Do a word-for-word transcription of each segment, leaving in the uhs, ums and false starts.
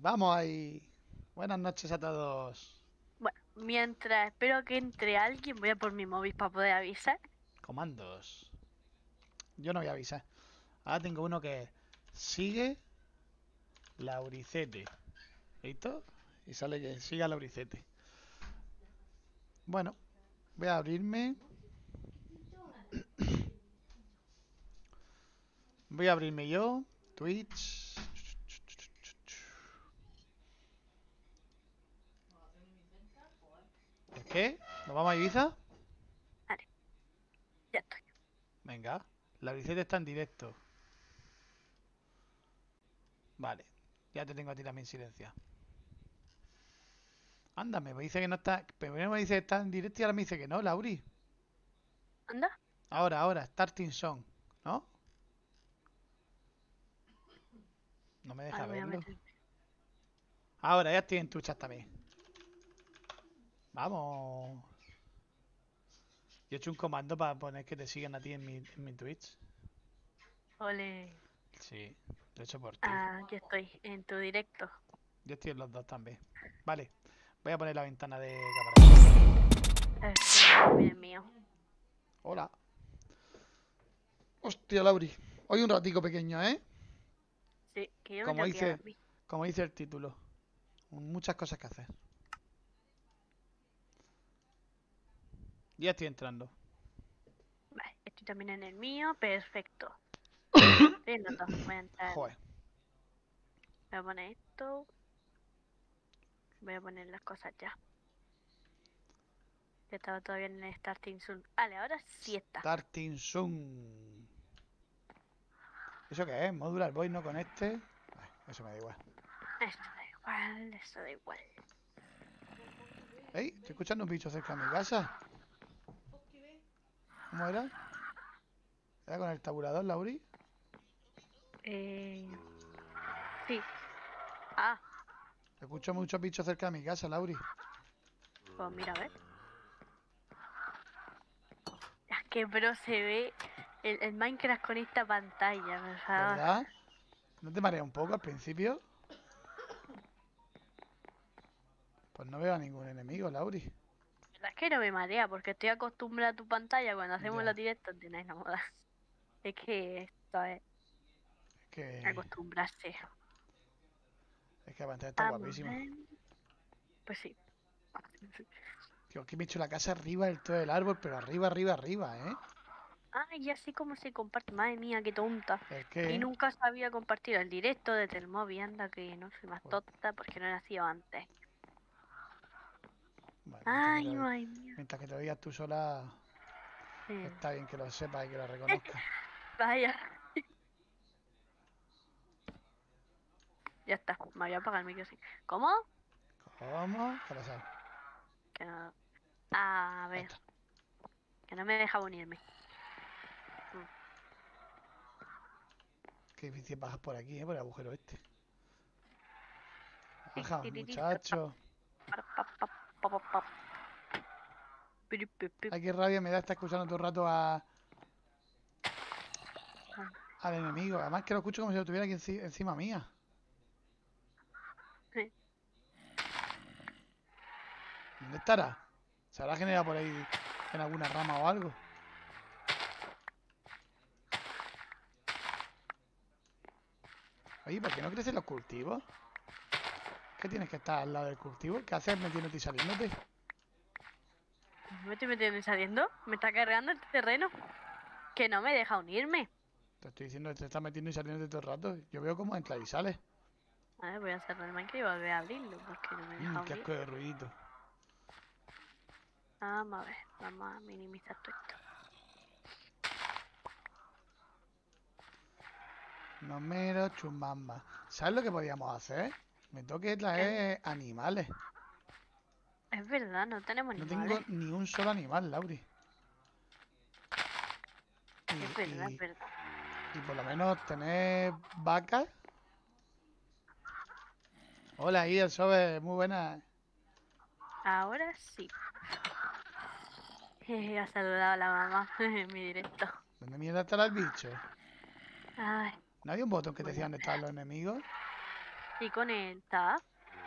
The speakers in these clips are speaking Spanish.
Vamos ahí. Buenas noches a todos. Bueno, mientras espero que entre alguien, voy a por mi móvil para poder avisar. Comandos. Yo no voy a avisar. Ahora tengo uno que sigue Lauricete. ¿Listo? Y sale que siga Lauricete. Bueno, voy a abrirme. Voy a abrirme yo. Twitch. ¿Es qué? ¿Nos vamos a Ibiza? Vale, ya estoy. Venga. Lauricete está en directo. Vale. Ya te tengo a ti también silenciado. Anda, me dice que no está. Primero me dice que está en directo y ahora me dice que no, Lauri. ¿Anda? Ahora, ahora, starting song, ¿no? No me deja Vale, voy a verlo. meter. Ahora, ya estoy en tu chat también. Vamos. Yo he hecho un comando para poner que te sigan a ti en mi, en mi Twitch. Ole. Sí, lo he hecho por ti. Ah, aquí estoy, en tu directo. Yo estoy en los dos también. Vale, voy a poner la ventana de cámara. Este, bien mío. Hola. Hostia, Lauri. Hoy un ratico pequeño, ¿eh? Sí, que yo me Como tengo que ir a dice, dormir. como dice el título. Muchas cosas que hacer. Ya estoy entrando. Vale, estoy también en el mío, perfecto. Estoy en los dos, voy a entrar. Joder. Voy a poner esto. Voy a poner las cosas ya. Ya estaba todavía en el starting soon. Vale, ahora sí está. Starting soon. ¿Eso qué es? Modular voice no con este. Ay, eso me da igual. Esto da igual, esto da igual. ¡Ey! Estoy escuchando un bicho cerca de mi casa. ¿Cómo era? ¿Era con el tabulador, Lauri? Eh... Sí. Ah, Escucho muchos bichos cerca de mi casa, Lauri. pues mira, a ver. Es que bro se ve el, el Minecraft con esta pantalla, por favor. ¿Verdad? ¿No te marea un poco al principio? Pues no veo a ningún enemigo, Lauri. La verdad es que no me marea porque estoy acostumbrada a tu pantalla cuando hacemos Ya. la directa, tenéis la moda. Es que esto es Es que... acostumbrarse. Es que la pantalla está Vamos a guapísima. ver. Pues sí. Tío, que me he hecho la casa arriba del todo del árbol, pero arriba, arriba, arriba, ¿eh? Ah, y así como se comparte. Madre mía, qué tonta. ¿El Y qué? nunca sabía compartir el directo desde el móvil. Anda que no soy más Pues, tonta porque no he nacido antes. bueno, mientras que, Ay, te, madre mía. mientras que te oigas tú sola, Eh, está bien que lo sepas y que lo reconozcas. Vaya. Ya está. Me voy a apagar el micro así. ¿Cómo? ¿Cómo? ¿Qué ha pasado? Que no. A Ahí ver. está. Que no me deja unirme. Qué difícil bajar por aquí, ¿eh? Por el agujero este. Baja, muchacho. Ay, qué rabia me da estar escuchando todo el rato a... al enemigo. Además que lo escucho como si lo tuviera aquí enci- encima mía. ¿Dónde estará? ¿Se habrá generado por ahí en alguna rama o algo? Oye, ¿por qué no crecen los cultivos? ¿Qué tienes que estar al lado del cultivo? ¿Qué haces metiéndote y saliéndote? ¿Me estoy metiendo y saliendo? ¿Me está cargando el terreno? Que no me deja unirme. Te estoy diciendo que te estás metiendo y saliéndote todo el rato. Yo veo cómo entra y sale. A ver, voy a cerrar el Minecraft y volver a abrirlo porque no me Mmm, deja qué unir. asco de ruidito. Vamos a ver, vamos a minimizar todo esto. No mero chumbamba. ¿Sabes lo que podíamos hacer? Me toque traer animales. Es verdad, no tenemos No tengo animales. ni un solo animal, Lauri. Y, Es verdad, es y, verdad. y por lo menos tener vacas. Hola, Ian, Sobe, muy buena. Ahora sí. Jeje, ha saludado a la mamá en mi directo. ¿Dónde mierda estará el bicho? Ay, ¿No había un botón que te decía bueno, dónde estaban los enemigos? Y con el tab.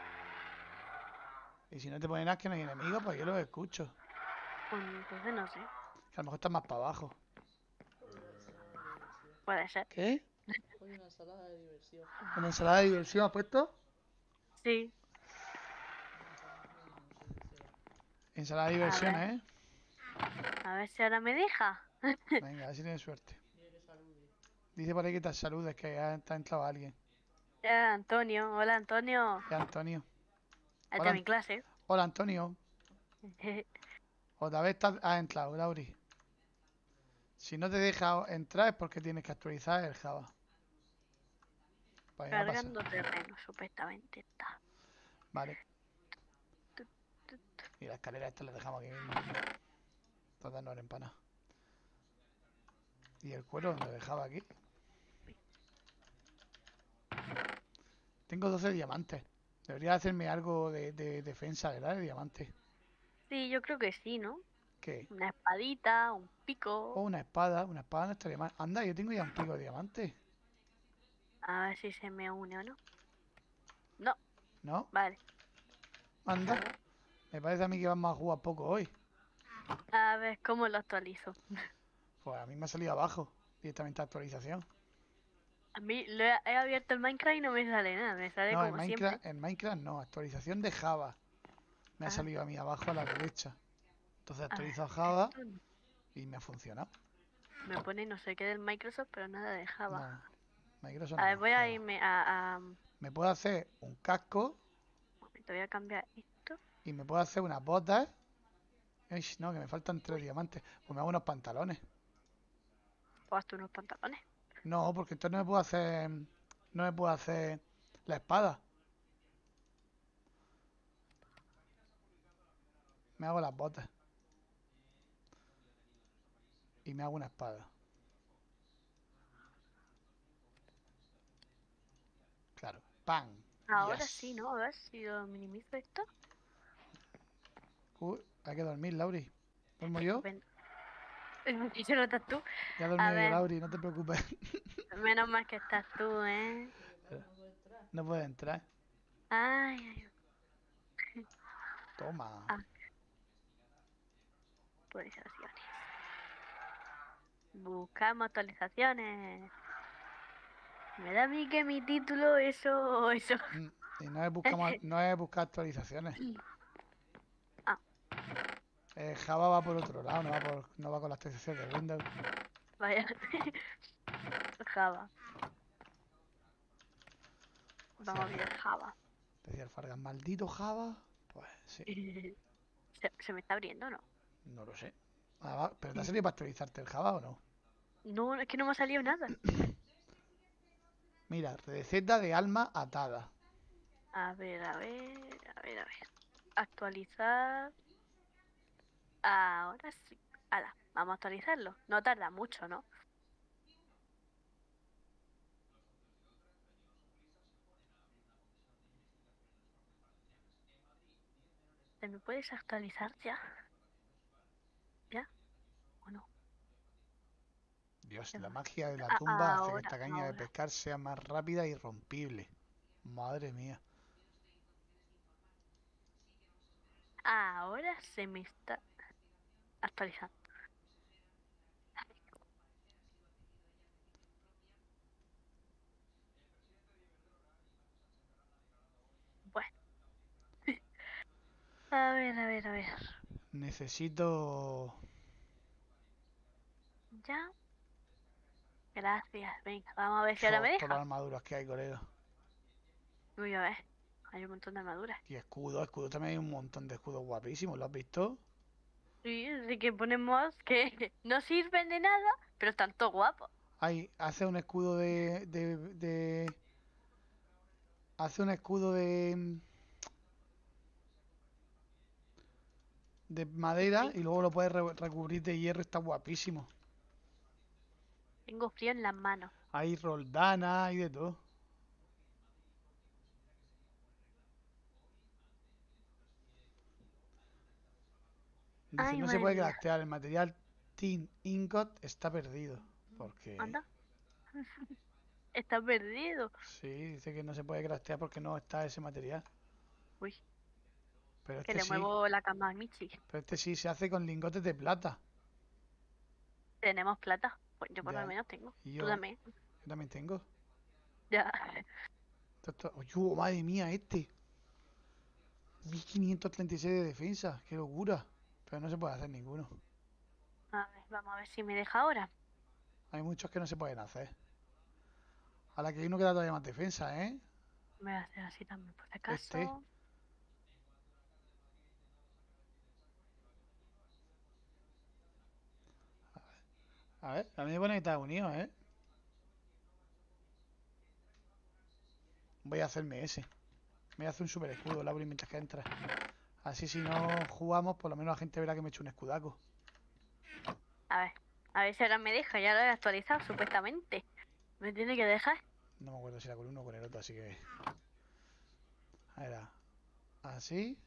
Y si no te ponen que no hay enemigos, pues yo los escucho. Pues entonces no sé. Que a lo mejor están más para abajo. Puede ser. ¿Qué? Oye, una ensalada de diversión. ¿Una ensalada de diversión has puesto? Sí. Ensalada de A diversión, ver. ¿eh? A ver si ahora me deja. Venga, a ver si tienes suerte. Dile que salude. Dice por ahí que te saludes, que ya está entrado alguien. Ya, Antonio. Hola, Antonio. Es Antonio. Esta Hola, es mi An- clase. hola Antonio. Otra vez estás- has entrado, Lauri. Si no te deja entrar es porque tienes que actualizar el Java. Pues ya pasa. Cargando terreno, supuestamente está. Vale. Tu, tu, tu. Y la escalera esta la dejamos aquí mismo. Todas no eran para nada. ¿Y el cuero lo dejaba aquí? Tengo doce diamantes. Debería hacerme algo de, de defensa, ¿verdad? De diamantes. Sí, yo creo que sí, ¿no? ¿Qué? Una espadita, un O pico. una espada. Una espada no estaría mal. Anda, yo tengo ya un pico de diamantes. A ver si se me une o no. No, ¿No? vale. Anda. Me parece a mí que vamos a jugar poco hoy. A ver cómo lo actualizo. Pues a mí me ha salido abajo. Directamente actualización. A mí lo he, he abierto el Minecraft y no me sale nada. Me sale No, en como siempre. Minecraft, en Minecraft no. Actualización de Java. Me ha Ah, salido a mí abajo a la derecha. Entonces a ver, actualizo a Java esto no. y me ha funcionado. Me pone no sé qué del Microsoft, pero nada de Java. No, Microsoft A ver, no, voy a Java. irme a, a... Un Me puedo hacer un casco momento, voy a cambiar esto. y me puedo hacer unas botas. Ish, no, que me faltan tres diamantes. Pues me hago unos pantalones. O hasta unos pantalones. No, porque entonces no me puedo hacer. No me puedo hacer la espada. Me hago las botas. Y me hago una espada. Claro. ¡Pam! Ahora Yes. sí, ¿no? A ver si lo minimizo esto. Uy, hay que dormir, Lauri. ¿Duermo yo? Estupendo. ¿Y se notas tú? Ya he A dormido yo, ver, Lauri, no te preocupes. menos mal que estás tú, ¿eh? No puede entrar. No puedes entrar. Ay, ay, Toma. ah, actualizaciones. Buscamos actualizaciones. Me da a mí que mi título, eso, eso. Mm, Y no es, buscamos, no es buscar actualizaciones. Ah, Eh, Java va por otro lado, no va, por, no va con la actualización de Windows. vaya. Java. Vamos a Decía, ver Java. decía el Fargas, maldito Java. Pues sí, Se, se me está abriendo, ¿no? no lo sé. Ah, va, ¿pero te ha salido para actualizarte el Java o no? No, es que no me ha salido nada. Mira, receta de alma atada. A ver, a ver, a ver, a ver. Actualizar. Ahora sí. Hala, vamos a actualizarlo. No tarda mucho, ¿no? ¿Te me puedes actualizar ya? ¿Ya? ¿O no? Dios, Ya la va. magia de la Ah, tumba hace que ahora, esta caña de ahora. pescar sea más rápida y rompible. Madre mía. Ahora se me está actualizando. Bueno, a ver, a ver, a ver. Necesito... Ya. Gracias. Venga, vamos a ver si ahora Fo, me todas las deja. armaduras que hay, colega. Voy a ver. Hay un montón de armaduras. Y escudo, escudo también hay un montón de escudos guapísimos, ¿lo has visto? Sí, así que ponemos que no sirven de nada, pero están todos guapos. Hay, hace un escudo de, de, de... Hace un escudo de... De madera Sí, y luego lo puedes re- recubrir de hierro, está guapísimo. tengo frío en las manos. Hay roldanas, hay de todo. Dice, Ay, no se madre puede mía. craftear, el material Tin Ingot está perdido. Porque... Anda. Está perdido. Sí, dice que no se puede craftear porque no está ese material. Uy, Pero que este le sí. muevo la cama a Michi. Pero este sí se hace con lingotes de plata. Tenemos plata. Pues yo por lo Ya. menos tengo. Y Tú yo, también. yo también tengo. Ya. Esto- esto- ¡Uy, madre mía, este! mil quinientos treinta y seis de defensa. ¡Qué locura! Pero no se puede hacer ninguno. A ver, vamos a ver si me deja ahora. Hay muchos que no se pueden hacer. A la que hay uno que da todavía más defensa, ¿eh? Me voy a hacer así también, por si Este. acaso. A ver, a mí me pone Estados Unidos, ¿eh? Voy a hacerme ese. Me voy a hacer un super escudo, Lauri, mientras que entra. Así si no jugamos, por lo menos la gente verá que me he hecho un escudaco. A ver. A ver si ahora me deja. Ya lo he actualizado, supuestamente. ¿Me tiene que dejar? No me acuerdo si era con uno o con el otro, así que... Era así.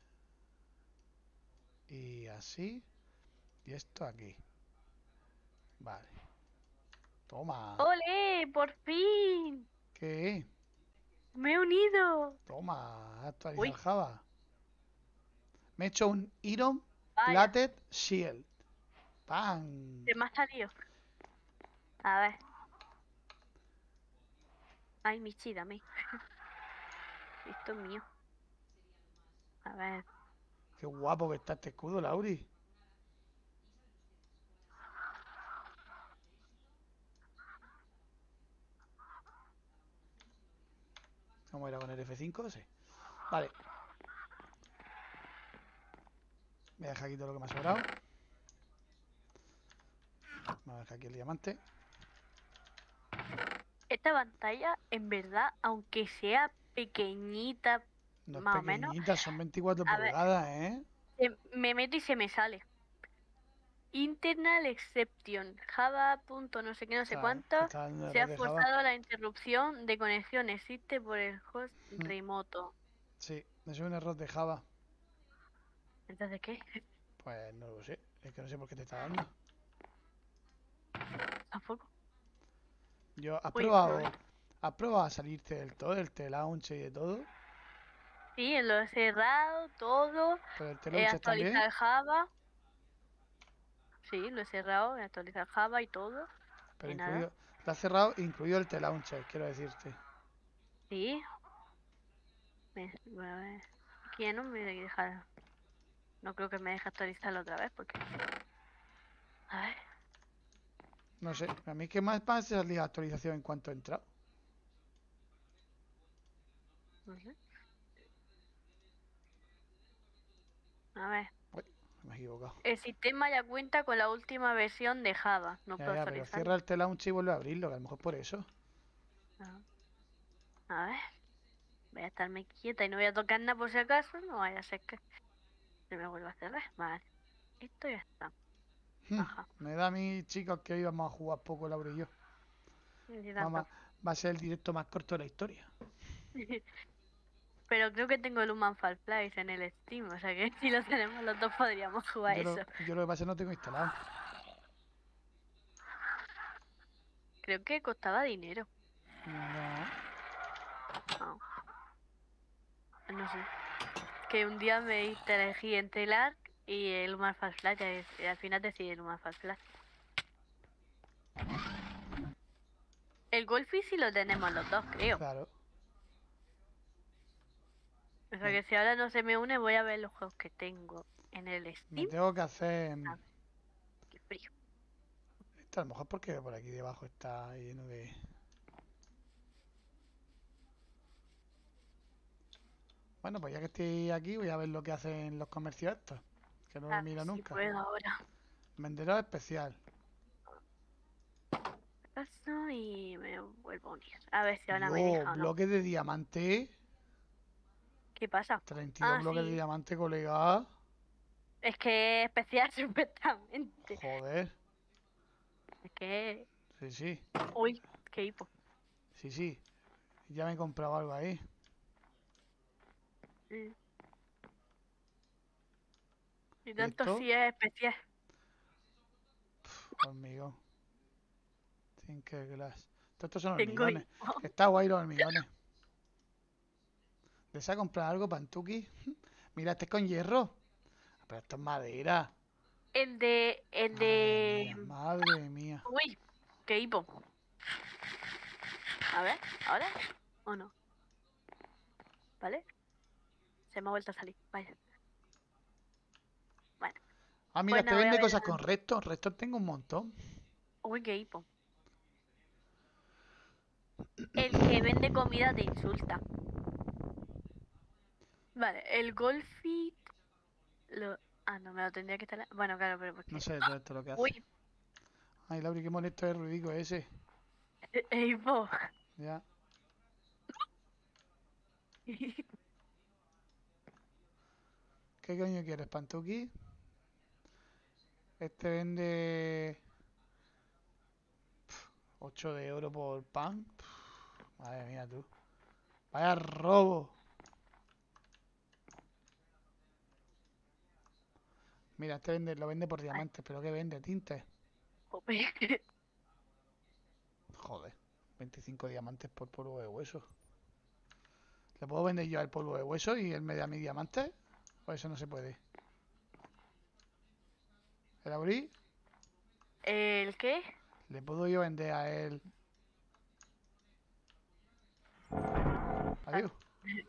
Y así. Y esto aquí. Vale. Toma. ¡Ole! ¡Por fin! ¿Qué? ¡Me he unido! Toma. Actualizar Uy, Java. Me he hecho un Iron vaya. Plated Shield. ¡Pam! Se me ha salido. A ver. Ay, Michi, dame. Esto es mío. A ver. Qué guapo que está este escudo, Lauri. ¿Cómo era con el F cinco? Sí. Vale. Voy a dejar aquí todo lo que me ha sobrado. Vamos a dejar aquí el diamante. Esta pantalla, en verdad, aunque sea pequeñita, No es más o menos, pequeñita, son veinticuatro a ver, pulgadas, ¿eh? se- me meto y se me sale. Internal exception, Java punto no sé qué, no sé Está, cuánto, te está dando se error ha de Java. forzado la interrupción de conexión, existe por el host Mm, remoto. Sí, me soy un error de Java. Entonces, ¿qué? Pues no lo sé. Es que no sé por qué te está dando. Tampoco. Yo, ¿has Uy, probado, problema. has probado a salirte del todo, del T-Launch y de todo? Sí, lo he cerrado, todo, Pero el he T-Launch también. actualizado el Java, sí, lo he cerrado, he actualizado el Java y todo, Pero y nada. incluido, lo has cerrado, incluido el T-Launcher, quiero decirte. Sí, me, bueno, a ver, aquí ya no me deja, no creo que me deje actualizarlo otra vez porque, a ver, No sé, a mí que más pasa salir la actualización en cuanto he entrado. no sé, a ver. Uy, me he equivocado. El sistema ya cuenta con la última versión de Java, no Ya, puedo ya, pero actualizarlo. cierra el T-Launch y vuelve a abrirlo, que a lo mejor por eso. Ah, a ver, voy a estarme quieta y no voy a tocar nada por si acaso, no vaya a ser que se me vuelva a cerrar. Vale, esto ya está. Hmm, Ajá, Me da a mí, chicos, que hoy vamos a jugar poco, Laura y yo. ni Vamos, tanto. a- va a ser el directo más corto de la historia. Pero creo que tengo el Human Fall Flies en el Steam, o sea que si lo tenemos los dos podríamos jugar Yo eso. lo, yo lo que pasa es que no tengo instalado. Creo que costaba dinero. No, No, no sé. Que un día me elegí entre el Ark y el Human Fall Flash y al final decidí el Human Fall Flash. El Golfi sí lo tenemos los dos, creo. claro. O sea Me, que si ahora no se me une voy a ver los juegos que tengo en el me Steam. tengo que hacer... Ah, qué frío. Esto a lo mejor porque por aquí debajo está lleno de... Bueno, pues ya que estoy aquí voy a ver lo que hacen los comercios estos. Que no A lo ver miro si nunca. puedo ahora. Vendedor especial. Paso y me vuelvo a unir. A ver si ahora me Yo, deja o no. bloques de diamante. ¿Qué pasa? treinta y dos Ah, bloques de sí. diamante, colega. Es que es especial supuestamente. Joder. Es que... Sí, sí. Uy, qué hipo. Sí, sí. Ya me he comprado algo ahí. Mm. Y ¿Y tanto esto? sí es especial. Conmigo. Tinker Glass. Todos estos son Tengo hormigones. hipo. Está guay los hormigones. ¿Desea comprar algo, Pantuki? Mira, este es con hierro. Pero esto es madera. El de... El Madre de... mía, madre mía. Uy, qué hipo. A ver, ¿ahora? ¿O no? ¿Vale? Se me ha vuelto a salir. Vaya. Bueno. Ah, mira, Pues este nada, voy a vende ver. cosas con restos. Restos tengo un montón. Uy, qué hipo. El que vende comida te insulta. Vale, el Golfit... Lo... Ah, no, me lo tendría que estar... Bueno, claro, pero porque... No sé todo esto lo que hace. Uy, Ay, Lauri, qué molesto es el ruidico ese. hipo. Ya. ¿Qué coño quieres, Pantuki? Este vende ocho de oro por pan. Madre mía, tú. Vaya robo. Mira, este vende, lo vende por diamantes, pero ¿qué vende? Tintes. Jope. Joder, veinticinco diamantes por polvo de hueso. ¿Le puedo vender yo el polvo de hueso y él me da mi diamante? ¿O eso no se puede? ¿El abrí? ¿El qué? ¿Le puedo yo vender a él? Adiós.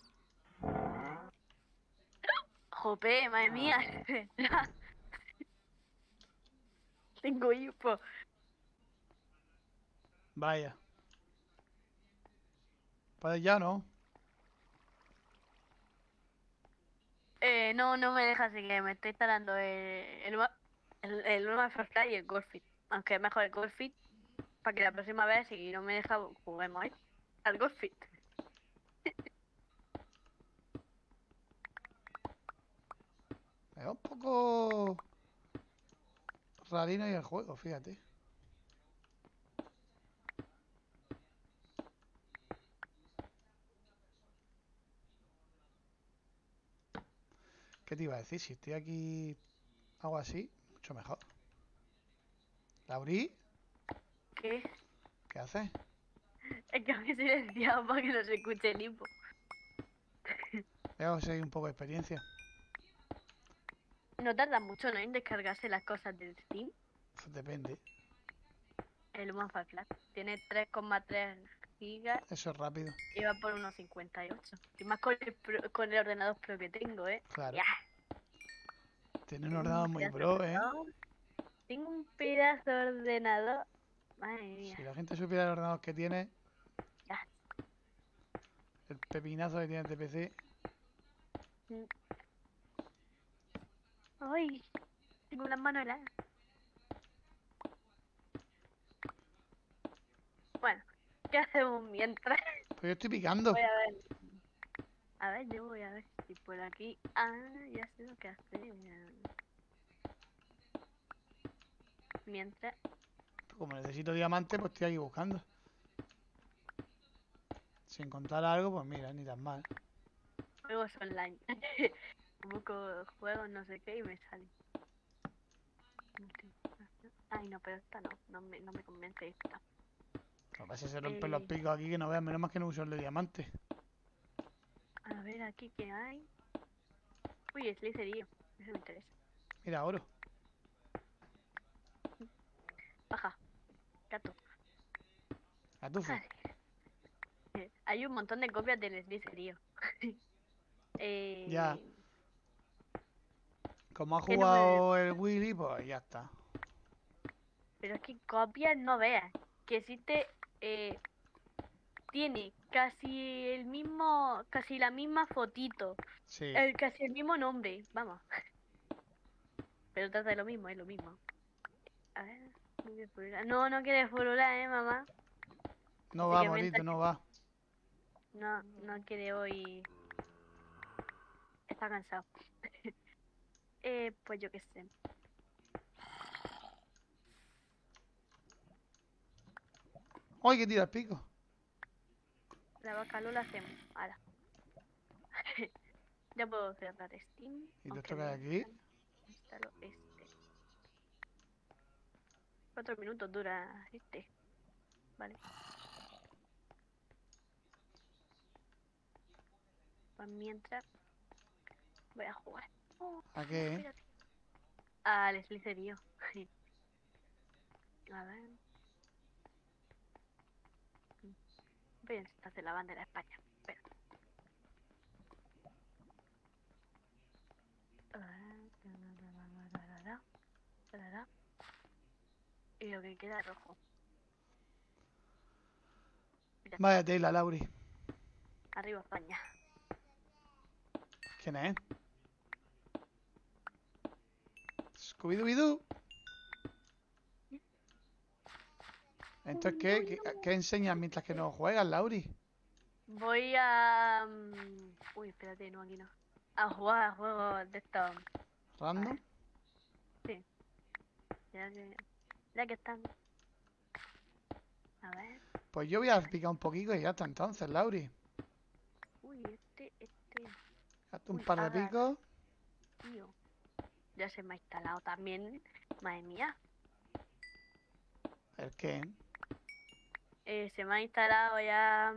Jope, madre mía. Tengo hipo. Vaya. ¿Puedes ya no? Eh, no, no me deja, así que me estoy instalando el, el, ma- el, el Urban Firefly y el Golfit. Aunque es mejor el Golfit, para que la próxima vez, si no me deja, juguemos ahí. Al Golfit. Es un poco rarino y el juego, fíjate. ¿Qué te iba a decir? Si estoy aquí, hago así, mucho mejor. ¿Lauri? ¿Qué? ¿Qué haces? Es que me he silenciado para que no se escuche el hipo. Voy a conseguir un poco de experiencia. No tarda mucho, ¿no? En descargarse las cosas del Steam. Pues depende. El Urban Firefly. Tiene tres coma tres gigas Eso es rápido. y va por unos cincuenta y ocho. Y más con el, pro- con el ordenador pro que tengo, ¿eh? Claro. Ya. Tiene un Tengo ordenador un muy pedazo de pro, ¿eh? ordenador. Tengo un pedazo de ordenador. Madre mía. Si la gente supiera el ordenador que tiene, Ya. el pepinazo que tiene de P C. Ay, tengo las manos heladas. Bueno, ¿qué hacemos mientras? Pues yo estoy picando. Voy a ver. A ver, yo voy a ver si por aquí. Ah, ya sé lo que hacer. Mientras. Como necesito diamante, pues estoy aquí buscando. Si encontrar algo, pues mira, ni tan mal. Juegos online. Busco juegos, no sé qué, y me sale. Ay, no, pero esta no. No me, no me convence esta. Lo que pasa es que se rompen los Eh, picos aquí que no vean, menos más que no uso el de diamante. a ver, aquí qué hay. Uy, es licerío. Eso me interesa. Mira, oro. Baja. Gato. Atufo. Ay. Hay un montón de copias del Slicerío. eh, Ya. Como ha ¿Qué número de- jugado el Willy, pues ya está. Pero es que copias no veas. Que existe. Eh, tiene casi el mismo. Casi la misma fotito. Sí. El, casi el mismo nombre. Vamos. Pero trata de lo mismo, es lo mismo. A ver. no quiere furular. No, no quiere furular, eh, mamá. No Así va, que Morito, mientras- no va. No, no quiere hoy. Está cansado. eh, pues yo qué sé. ¡Ay, que tira el pico! La vaca Lola hacemos. Ahora. Ya puedo cerrar Steam. ¿Y todo aunque esto que hay me aquí? instalo- instalo este. Cuatro minutos dura este. Vale. Pues mientras voy a jugar. Oh, ¿A qué? espérate. Al Slicerío. A ver. Voy a hacer la bandera de España. Espera. Y lo que queda es rojo. Mira, Vaya tela, Lauri. arriba España. ¿Quién es? Scooby-Doo. Entonces, ¿qué, qué, qué enseñas mientras que no juegas, Lauri? Voy a... mm, Uy, espérate, no, aquí no. A jugar a juegos de estos. ¿Random? Sí. Ya que... Ya que están. A ver. Pues yo voy a picar un poquito y ya está entonces, Lauri. Uy, este, este... Hazte un Uy, par de haga, picos. tío. Ya se me ha instalado también. Madre mía. ¿El qué? Eh, se me ha instalado ya...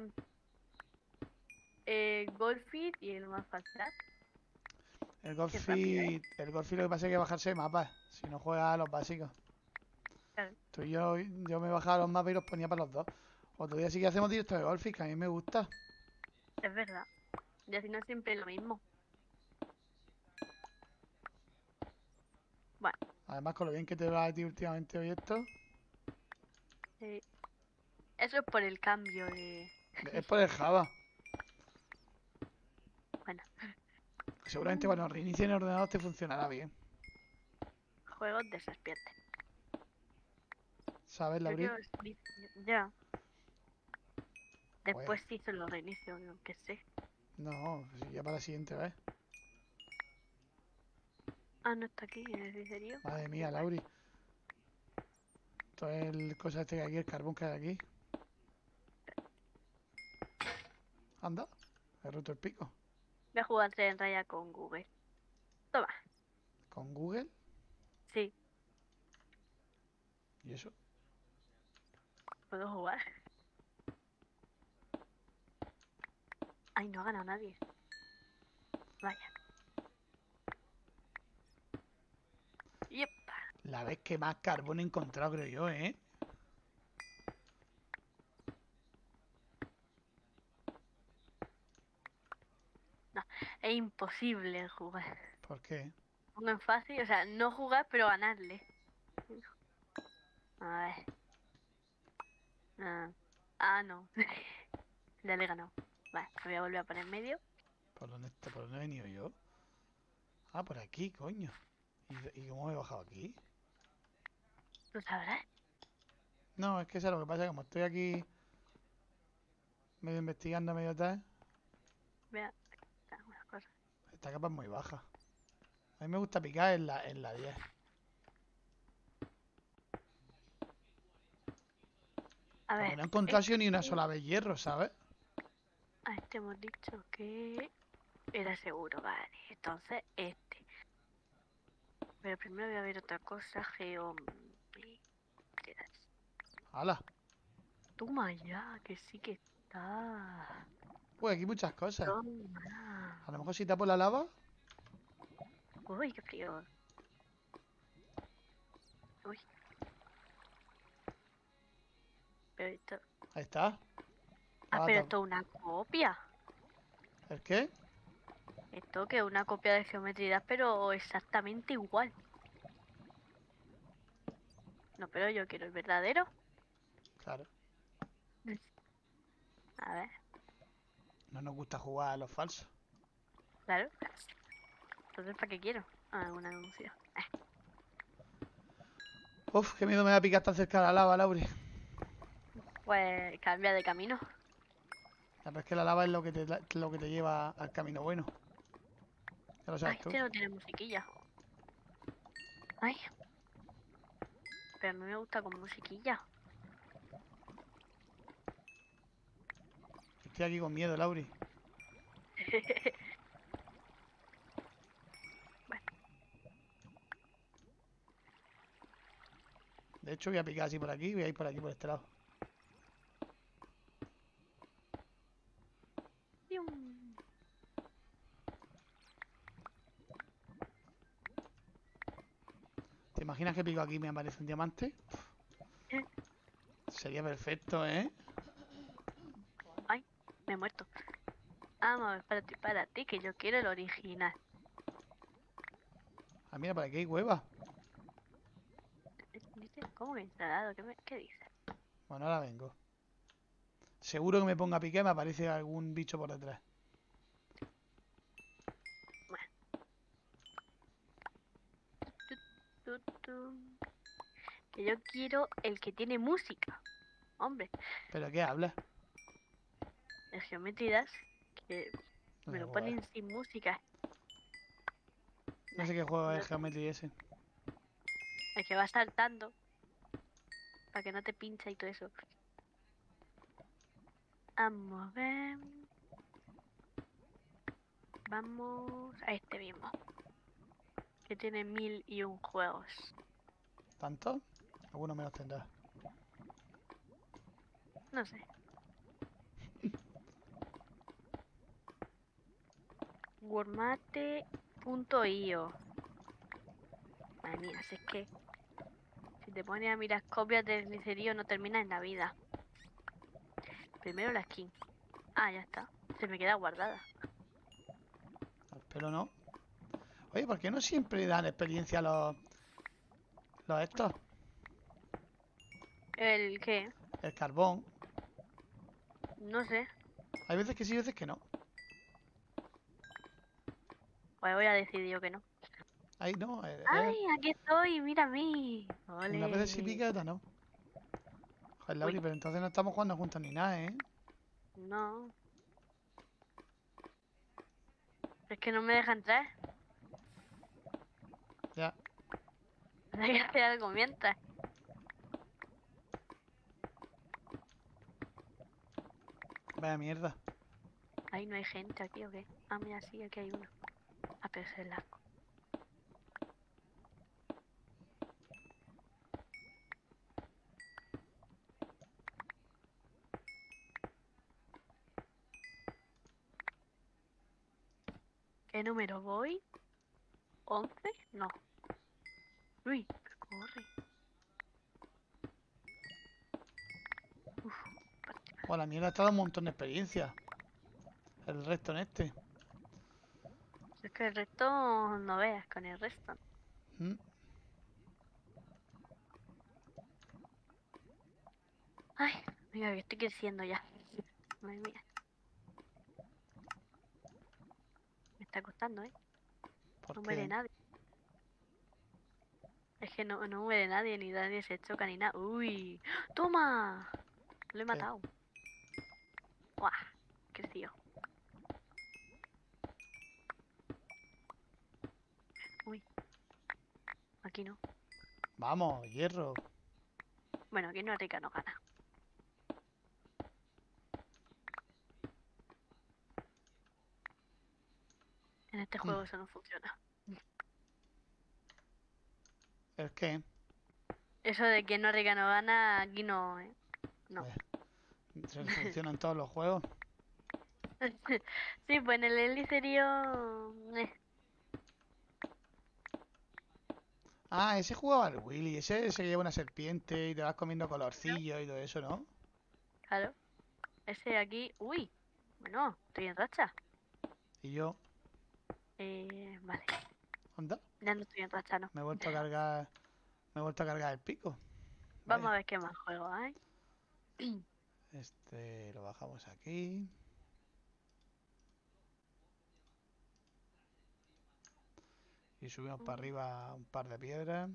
Eh, Golfit y el más fácil. El Qué rápido, ¿eh? Golfit, el Golfit lo que pasa es que hay que bajarse mapas. Si no juegas a los básicos. Claro. Tú y yo, yo me bajaba los mapas y los ponía para los dos. Otro día sí que hacemos directo de Golfit, que a mí me gusta. Es verdad. Y así no es siempre lo mismo. Bueno, Además, con lo bien que te va a ti últimamente hoy esto, eh, eso es por el cambio de... es por el Java. Bueno, Seguramente cuando reinicien el ordenador te funcionará bien. juegos de serpiente. ¿Sabes, Yo Lauri? quiero Sleep- Ya. Después sí se lo reinicio, aunque sé. No, si ya para la siguiente vez. Ah, no está aquí, en el cenicero. Madre mía, Lauri. Esto es el cosa este que hay aquí, el carbón que hay aquí. Anda, he roto el pico. Voy a jugar en raya con Google. Toma. ¿Con Google? Sí, ¿Y eso? puedo jugar. Ay, no ha ganado nadie. Vaya. Yep. La vez que más carbón he encontrado, creo yo, ¿eh? Es imposible jugar. ¿Por qué? Pongo en fácil, o sea, no jugar, pero ganarle. A ver. Ah, ah, no. Ya le he ganado. Vale, me voy a volver a poner en medio. ¿Por dónde, está- ¿Por dónde he venido yo? Ah, por aquí, coño. ¿Y, y cómo me he bajado aquí? ¿Tú sabrás? No, es que eso es lo que pasa, como estoy aquí medio investigando, medio tal, Vea, una cosa. esta capa es muy baja. A mí me gusta picar en la, en la diez. A Porque ver, no he encontrado este, ni una sola vez hierro, ¿sabes? a este hemos dicho que era seguro, vale. Entonces, este. Pero primero voy a ver otra cosa, geometrías. ¡Hala! Toma ya, que sí que está. Pues aquí muchas cosas. Toma. A lo mejor si tapo la lava. Uy, qué frío. Uy. Pero esto... Ahí está. Ah, Ah, pero tap- esto es una copia. ¿El qué? Esto que es una copia de geometría, pero exactamente igual. No, pero yo quiero el verdadero. Claro. A ver, No nos gusta jugar a los falsos. claro. Entonces, ¿para qué quiero? Ah, un anuncio. Eh, Uf, qué miedo me da picar tan cerca de la lava, Lauri. Pues cambia de camino. La verdad es que la lava es lo que te, la- lo que te lleva al camino bueno. Ya lo Ay, sabes tú. este no tiene musiquilla. Ay. Pero a mí me gusta con musiquilla. Estoy aquí con miedo, Lauri. De hecho, voy a picar así por aquí y voy a ir por aquí, por este lado. Pium. imaginas que pico aquí y me aparece un diamante? ¿Eh? Sería perfecto, ¿eh? Ay, me he muerto. Vamos a ver, para ti, para ti, que yo quiero el original. Ah, mira, por aquí hay hueva. Dice, ¿cómo que instalado? ¿Qué, me, qué dices? Bueno, ahora vengo. Seguro que me ponga a picar y me aparece algún bicho por detrás. Tu, tu. Que yo quiero el que tiene música. Hombre, ¿Pero qué hablas? el Geometry Dash, que No me sé lo jugar. ponen sin música. No sé qué juego No, es Geometry ese. el que va saltando para que no te pincha y todo eso. Vamos a ver. Vamos a este mismo. Que tiene mil y un juegos. ¿Tanto? Alguno menos tendrá. No sé. Wordmate.io. Madre mía, si es que si te pones a mirar copias del miserio no termina en la vida. Primero la skin. Ah, ya está. Se me queda guardada. Pero no. Oye, ¿por qué no siempre dan experiencia a los... los estos? ¿El qué? El carbón. No sé. Hay veces que sí, veces que no. Pues voy a decidir yo que no. Ahí no. eh, eh, ¡Ay, aquí estoy! ¡Mira a mí! Unas veces sí ¡Ole! pica y otras no. Joder, Lauri, Uy, pero entonces no estamos jugando juntos ni nada, ¿eh? no. Es que no me deja entrar. Ya. Hay que hacer algo mientras. Vaya mierda. Ahí no hay gente aquí, ¿o qué? Ah, mira, sí, aquí hay uno. Ah, pero ese es largo. ¿Qué número voy? ¿once? No. Uy, corre. Uf, Bueno, la mierda está dando un montón de experiencia. El resto en este. es que el resto no veas con el resto. ¿Mm? Ay, mira, que estoy creciendo ya. Madre mía. Me está costando, ¿eh? ¿Por No muere qué? nadie. Es que no, no muere nadie, ni nadie se choca, ni nada. ¡Uy! ¡Toma! Lo he ¿Qué? matado. ¡Guau! Creció. Uy, aquí no. Vamos, hierro. Bueno, aquí no rica no gana. En este juego eso no funciona. ¿El qué? Eso de que no rica no gana, aquí no, ¿eh? No. Eh, Se funciona en todos los juegos. Sí, pues en el Elicerio... Eh, Ah, ese jugaba al Willy. Ese se lleva una serpiente y te vas comiendo colorcillos y todo eso, ¿no? claro. Ese de aquí... Uy. Bueno, estoy en racha. Y yo, Eh, vale. anda, Ya no estoy en racha, no. me he vuelto a cargar. Me he vuelto a cargar el pico. Vamos a Vaya. ver qué más juego hay. Este lo bajamos aquí. Y subimos para arriba un par de piedras.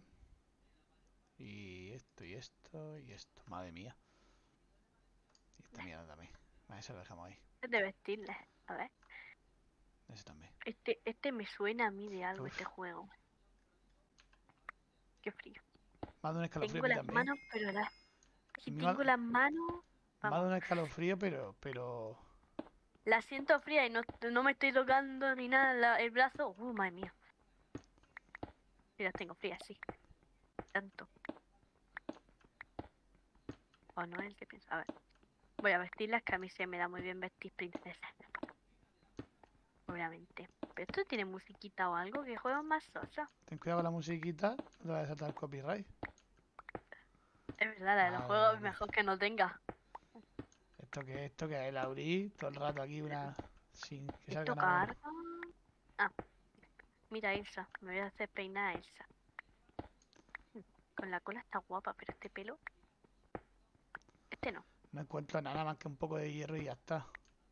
Y esto, y esto, y esto. Madre mía. Y esta mierda también. Vale, ese lo dejamos ahí. Es de vestirle. A ver. Ese también. Este, este me suena a mí de algo, Uf. este juego. Qué frío. Me ha dado un escalofrío a Tengo mí las también. manos, pero las... Si A mí me ha, tengo las manos... me ha Vamos. dado un escalofrío, pero, pero... Las siento frías y no, no me estoy tocando ni nada la- el brazo. Uh, madre mía. Sí, las tengo frías, sí. Tanto. O no es el que pienso. A ver. Voy a vestirlas, que a mí se me da muy bien vestir princesas. Obviamente. Pero esto tiene musiquita o algo, que juego más sosa. Ten cuidado con la musiquita, no te vayas a saltar el copyright. Es verdad, la de los Madre juegos es mía. mejor que no tenga. Esto que esto que es, Lauri, todo el rato aquí una. Sin que salga Esto nada bueno. carga. Ah, mira Elsa, me voy a hacer peinar a Elsa. Mm, Con la cola está guapa, pero este pelo. Este no. No encuentro nada más que un poco de hierro y ya está.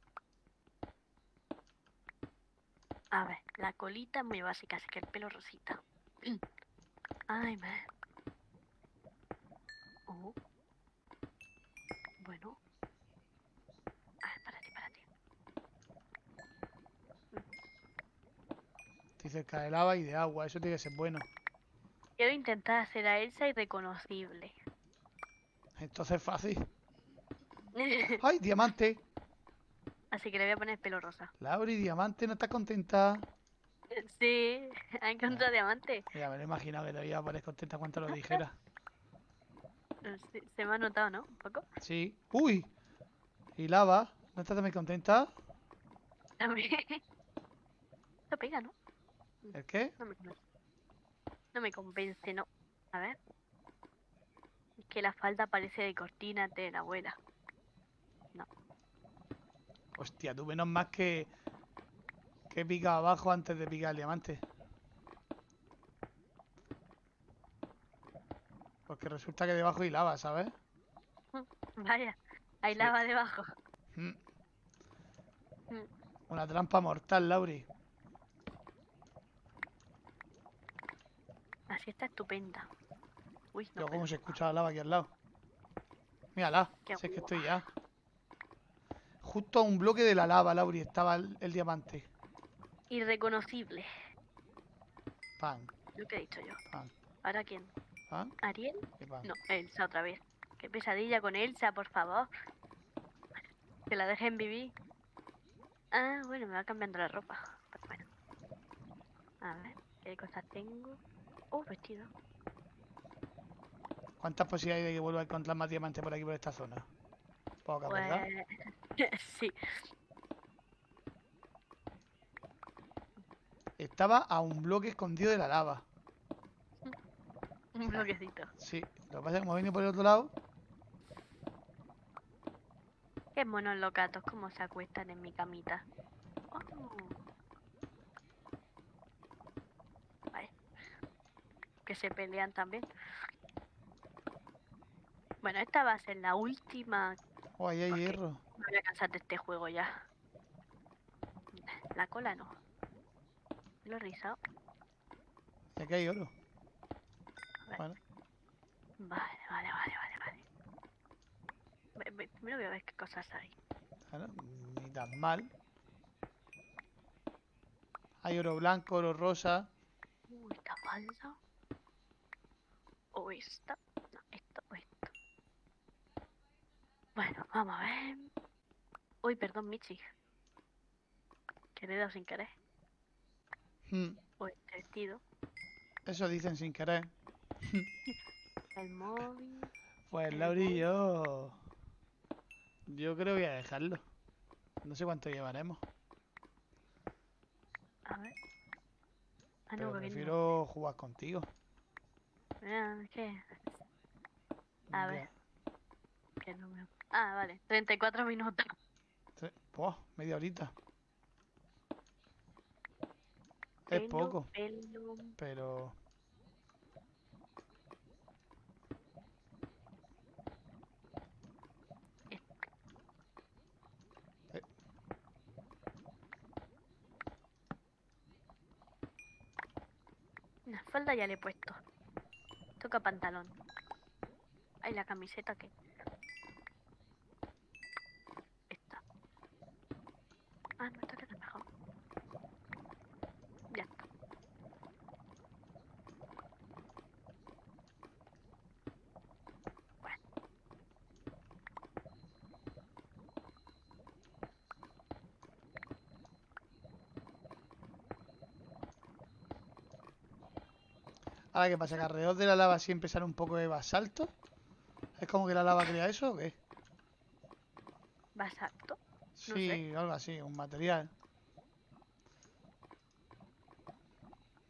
A ver, la colita es muy básica, así que el pelo rosita. Ay, me. Oh. Bueno. Ah, párate, párate. Estoy cerca de lava y de agua, eso tiene que ser bueno. Quiero intentar hacer a Elsa irreconocible. Entonces es fácil. ¡Ay, diamante! Así que le voy a poner pelo rosa. Lauri, diamante, ¿no estás contenta? Sí, ha encontrado diamante. Ya me lo he imaginado que te iba a poner contenta cuando lo dijera. Sí, se me ha notado, ¿no? Un poco. Sí. ¡Uy! Y lava, ¿no estás también contenta? También. Esto pega, ¿no? ¿El qué? No me convence. No me convence, no. A ver. Es que la falda parece de cortina de la abuela. Hostia, tú menos más que... Que pica abajo antes de picar el diamante. Porque resulta que debajo hay lava, ¿sabes? Vaya, hay Sí. lava debajo. Mm. Mm. Una trampa mortal, Lauri. Así está estupenda. Uy, no. Luego cómo pero- se escucha la lava aquí al lado. Mírala, Qué si es que guapa. estoy ya. Justo a un bloque de la lava, Lauri, estaba el, el diamante. Irreconocible. Pan, Lo que he dicho yo. pan, ¿Ahora quién? pan ¿Ariel? y pan. No, Elsa otra vez. Qué pesadilla con Elsa, por favor. Que la dejen vivir. Ah, bueno, me va cambiando la ropa. Pero bueno. A ver, ¿qué cosas tengo? Oh, vestido. ¿Cuántas posibilidades hay de que vuelva a encontrar más diamantes por aquí, por esta zona? Pocas, ¿verdad? Pues... sí. Estaba a un bloque escondido de la lava. Un bloquecito. Sí, lo que pasa es que como venido por el otro lado, Qué monos los gatos, como se acuestan en mi camita. Oh. Vale. Que se pelean también. Bueno, esta va a ser la última. oh, ahí hay ¿Por qué? hierro. Me voy a cansar de este juego ya. La cola no. Lo he rizado. Y aquí hay oro. Vale. Bueno, Vale, vale, vale, vale, vale. Ve- ve- Primero voy a ver qué cosas hay. claro, ni tan mal. Hay oro blanco, oro rosa. Uy, esta falsa. O esta. No, esto o esto. Bueno, vamos a ver. Uy, perdón, Michi. Que le he dado sin querer. Hmm, O este vestido. eso dicen sin querer. El móvil. Pues El Lauri, móvil. yo... Yo creo que voy a dejarlo. No sé cuánto llevaremos. A ver. Ah, Pero no, que no. prefiero jugar contigo. Ah, ¿qué? A Ya. ver. Que no me... Ah, vale. treinta y cuatro minutos. Tre- Buah, media horita. Es Pelo, poco, pelo. pero... Eh, La falda ya le he puesto. Toca pantalón. Ay, la camiseta que... Esta. Ah, no, esta queda mejor. Ya está. Bueno. Ahora, ¿qué pasa? ¿Que alrededor de la lava siempre sale un poco de basalto? ¿Es como que la lava crea eso o qué? Basalto. Sí, algo así, un material.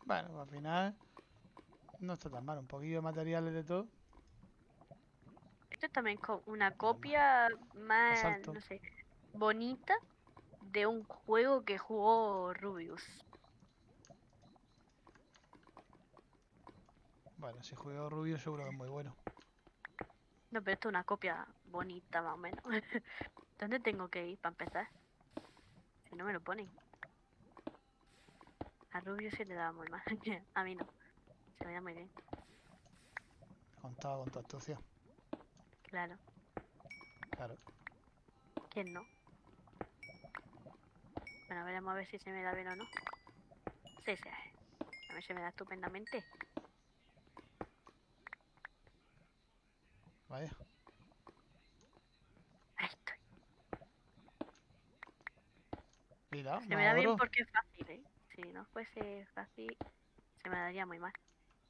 Bueno, pues al final no está tan mal. Un poquillo de materiales de todo. Esto es también co- una Nada más. copia más, Asalto. no sé, bonita de un juego que jugó Rubius. Bueno, si juego Rubio seguro que es muy bueno. No, pero esto es una copia bonita más o menos. ¿Dónde tengo que ir para empezar? Si no me lo ponen. A Rubius se le daba muy mal. A mí no. Se me da muy bien. Contaba con tu astucia. Claro. Claro. ¿Quién no? Bueno, veremos a ver si se me da bien o no. Sí, sí. A mí se me da estupendamente. Vaya. Ahí estoy. Mira, Se más me da bien oro. porque es fácil, ¿eh? Si no fuese fácil, se me daría muy mal.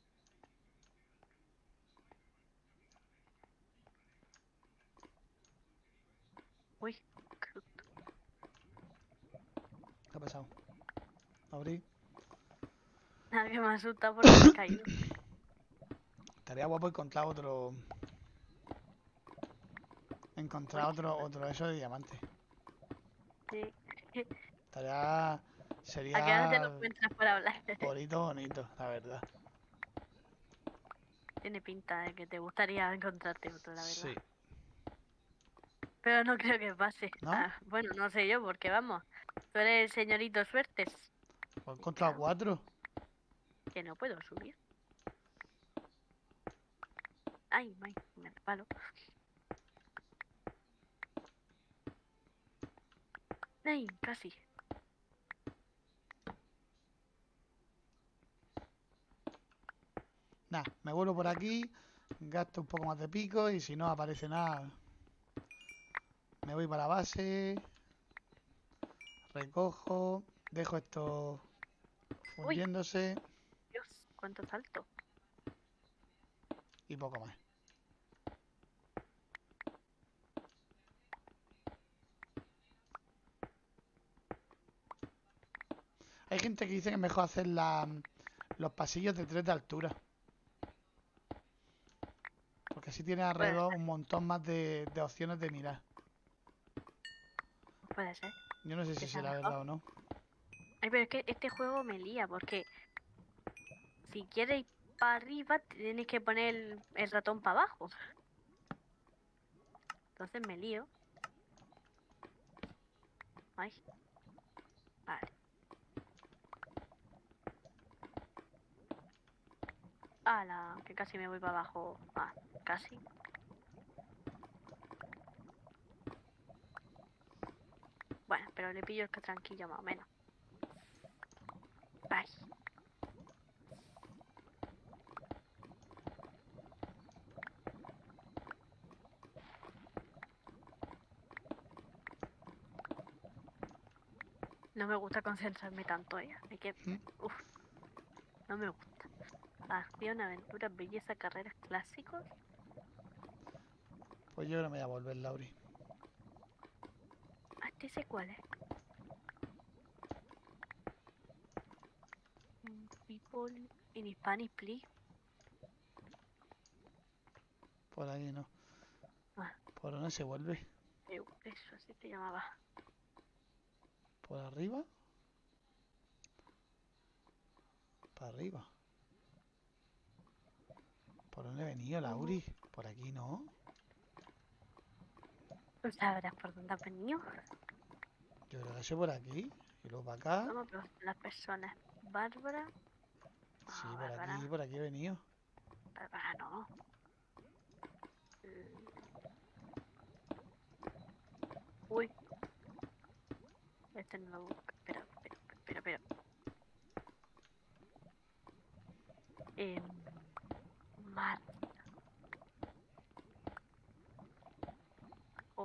Uy, qué susto. ¿Qué ha pasado? Abrí. Nada, que me asusta porque me he caído. Estaría guapo encontrar otro. Encontrar Uy, otro, otro eso de diamante. sí. Estaría. ¿A qué hora te lo Sería encuentras por hablar? bonito, bonito, la verdad. Tiene pinta de que te gustaría encontrarte otro, la verdad. Sí. Pero no creo que pase. ¿No? Ah, bueno, no sé yo, porque vamos. Tú eres el señorito Suertes. Pues he encontrado Cago, cuatro. que no puedo subir. Ay, ay, me resbalo. Ay, casi. Nada, me vuelvo por aquí. Gasto un poco más de pico y si no aparece nada. Me voy para la base. Recojo. Dejo esto Uy, fundiéndose. Dios, cuánto salto. Y poco más. Hay gente que dice que es mejor hacer la, los pasillos de tres de altura. Porque así tienes Puede alrededor ser, un montón más de, de opciones de mirar. puede ser. Yo no sé Que si sea será mejor. verdad o no. Ay, pero es que este juego me lía, porque si quieres ir para arriba, tienes que poner el, el ratón para abajo. Entonces me lío. Ay, vale. Ala, que casi me voy para abajo. Ah, casi. Bueno, pero le pillo el que tranquilo más o menos. Ay, no me gusta concentrarme tanto, eh. Hay que... ¿Mm? Uf, no me gusta. Acción, aventura, belleza, carreras, clásicos. Pues yo ahora me voy a volver, Lauri. Ah, este sé cuál es. Mm, People in Spanish, please. Por ahí no. Ah, ¿Por dónde se vuelve? eu, eso así se llamaba. ¿Por arriba? Para arriba. ¿Por dónde he venido, Lauri? Por aquí, ¿no? ¿Tú sabrás por dónde has venido? Yo creo que soy por aquí. Y luego para acá. Vamos a preguntar a las personas. Bárbara. Sí, Ah, por Bárbara. aquí, por aquí he venido. Bárbara no. Mm, Uy, este no lo busca. Espera, espera, espera, espera. Eh, Mar. Oh.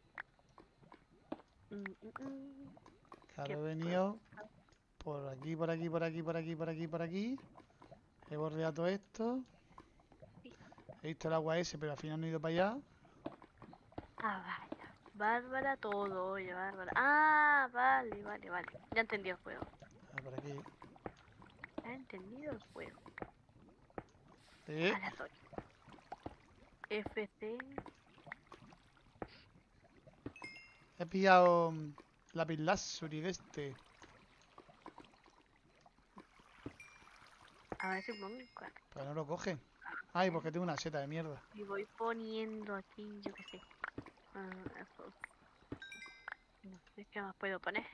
Mm, mm, mm. Claro, ¿Qué he puedo venido buscar? por aquí, por aquí, por aquí, por aquí, por aquí, por aquí. He bordeado todo esto. Sí. He visto el agua ese, pero al final no he ido para allá. Ah, vaya. Bárbara, todo, oye, Bárbara. Ah, vale, vale, vale. Ya entendí el juego. Ah, por aquí. Ya entendido el juego. ¿Eh? Aleatorio. F C. He pillado mm, lápiz lazuli de este. A ver si pongo cuál. Pero no lo coge. Ay, porque tengo una seta de mierda. Y voy poniendo aquí, yo qué sé. Ah, eso. No sé qué más puedo poner.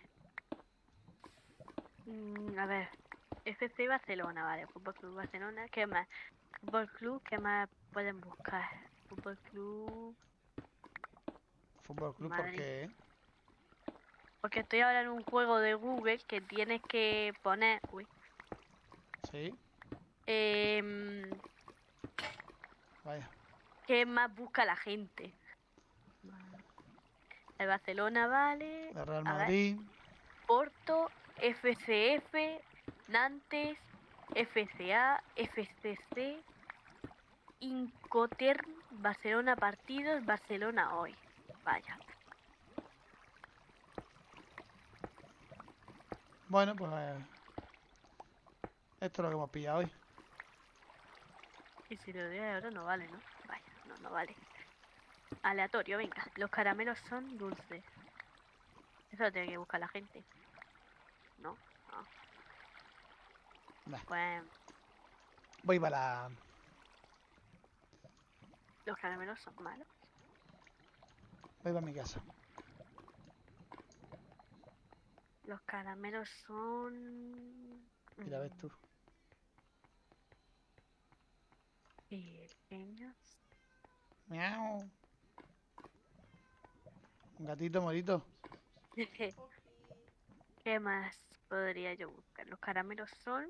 Mm, a ver. F C Barcelona, vale. Fútbol Club Barcelona. ¿Qué más? Fútbol Club, ¿qué más pueden buscar? Fútbol Club. Fútbol club, Madre. ¿por qué? eh? Porque estoy ahora en un juego de Google que tienes que poner. Uy. Sí, em, vaya. ¿Qué más busca la gente? Vale. El Barcelona, vale. El Real A ver. Madrid. Porto, F C F, Nantes, F C A, F C C, Incoterm, Barcelona partidos, Barcelona hoy. Vaya. Bueno, pues eh, esto es lo que hemos pillado hoy. Y si lo doy ahora no vale, ¿no? Vaya, no, no vale. Aleatorio, venga. Los caramelos son dulces. Eso lo tiene que buscar la gente. ¿No? No. Nah, Pues voy para la... los caramelos son malos. Voy para mi casa. Los caramelos son... Mira, ves tú. Pequeños. Miau. Un gatito morito. ¿Qué más podría yo buscar? Los caramelos son...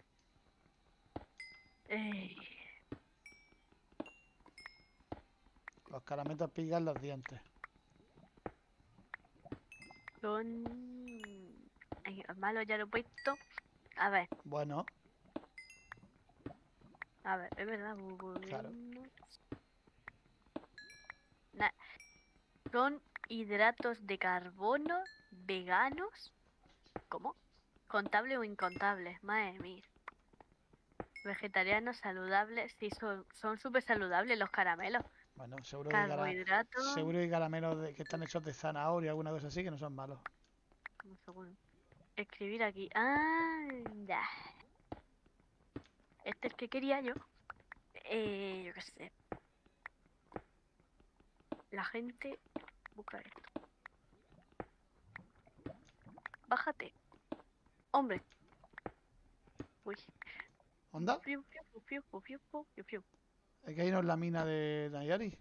Eh, Los caramelos pican los dientes. son... Ay, los malos ya lo he puesto. A ver, Bueno, a ver, es verdad. bu- bu- Claro. Na- son hidratos de carbono veganos. ¿Cómo? ¿Contable o incontable? Madre mía. Vegetarianos saludables. Sí, son son súper saludables los caramelos. bueno, seguro que, cara- Carbohidratos. seguro que hay caramelos de- que están hechos de zanahoria o alguna cosa así que no son malos. Un segundo. Escribir aquí. Ah, ya. Este es el que quería yo. Eh, yo qué sé. La gente busca esto. Bájate. Hombre. Uy. ¿Onda? Fiu, fiu, fiu, fiu, fiu, fiu, fiu, fiu, fiu. Es que ahí no es la mina de Nayari.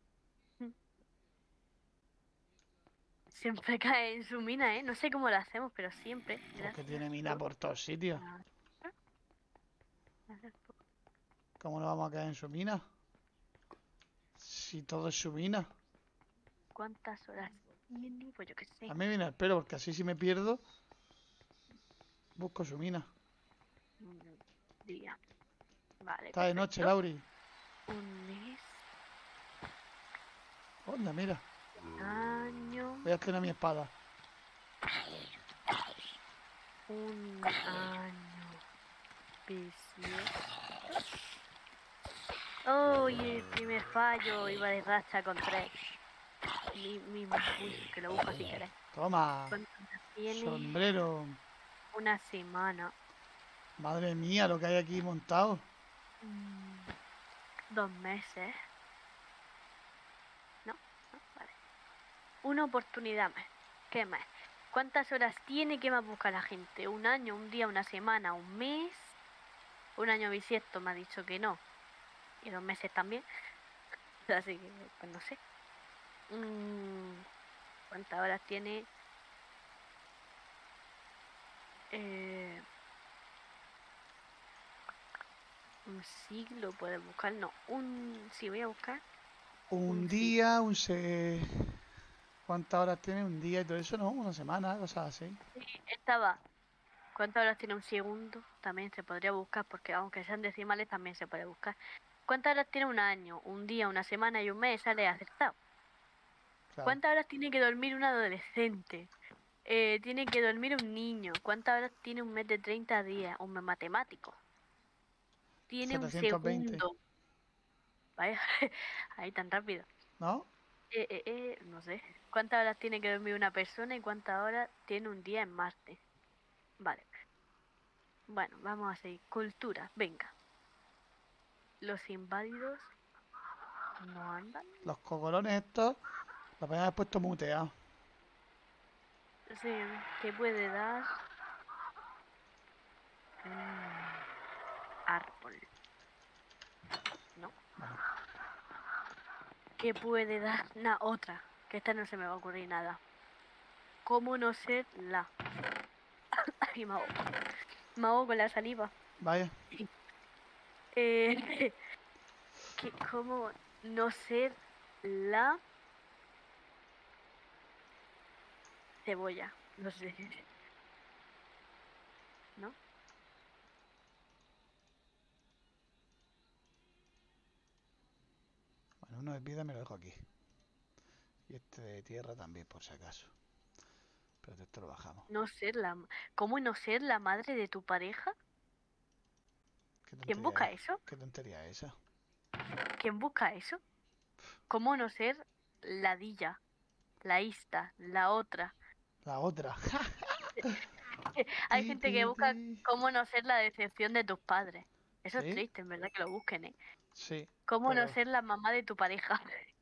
Siempre cae en su mina, ¿eh? No sé cómo lo hacemos, pero siempre. Porque Gracias. tiene mina por todos sitios. Gracias por- ¿Cómo no vamos a caer en su mina? Si todo es su mina. ¿Cuántas horas tiene? Pues yo qué sé. A mí me viene el pelo porque así si me pierdo, busco su mina. Un día. Vale. Está de noche, perfecto. Lauri. Un mes. Onda, mira. Año. Voy a estrenar mi espada. Un año. Bisiesto. Oh, y el primer fallo iba de racha con tres. Mi, mi, uy, que lo busco si querés. Toma. ¿Cuántas horas tiene? Sombrero. Una semana. Madre mía, lo que hay aquí montado. Mm, Dos meses. No, no, vale. Una oportunidad más. ¿Qué más? ¿Cuántas horas tiene? ¿Qué más busca la gente? ¿Un año, un día, una semana, un mes? Un año bisiesto me ha dicho que no. Y dos meses también. Así que, pues no sé. Mm, ¿Cuántas horas tiene? Eh, un siglo puede buscar. No, un... Sí, voy a buscar. Un Un día, un se... ¿Cuántas horas tiene un día y todo eso? No, una semana, cosas así. Estaba. ¿Cuántas horas tiene un segundo? También se podría buscar, porque aunque sean decimales, también se puede buscar. ¿Cuántas horas tiene un año, un día, una semana y un mes? Sale acertado. Claro. ¿Cuántas horas tiene que dormir un adolescente? Eh, tiene que dormir un niño. ¿Cuántas horas tiene un mes de treinta días? Un mes matemático. Tiene un setecientos veinte, segundo. Vaya, ahí tan rápido. ¿no? Eh, eh, eh, no sé. ¿Cuántas horas tiene que dormir una persona y cuántas horas tiene un día en Marte? Vale. Bueno, vamos a seguir. Cultura, venga. Los inválidos no andan. Los cogolones estos los podían haber puesto muteados. Sí, ¿qué puede dar? Mm, árbol. No. Bueno, ¿Qué puede dar? Na, otra. Que esta no se me va a ocurrir nada. ¿Cómo no ser la? Ay, me ahogo. Me ahogo con la saliva. vaya. Eh, ¿qué- ¿Cómo no ser la cebolla? No sé. ¿No? Bueno, uno de vida me lo dejo aquí. Y este de tierra también, por si acaso. Pero esto lo bajamos. No ser la... ¿Cómo no ser la madre de tu pareja? ¿Qué ¿Quién tontería busca es? eso? ¿Qué tontería es esa? ¿Quién busca eso? ¿Cómo no ser la dilla, la ista, la otra? La otra. Hay Ti, gente que ti, busca ti. cómo no ser la decepción de tus padres. Eso es ¿Sí? triste, en verdad, que lo busquen, ¿eh? Sí. ¿Cómo no Pero ser la mamá de tu pareja?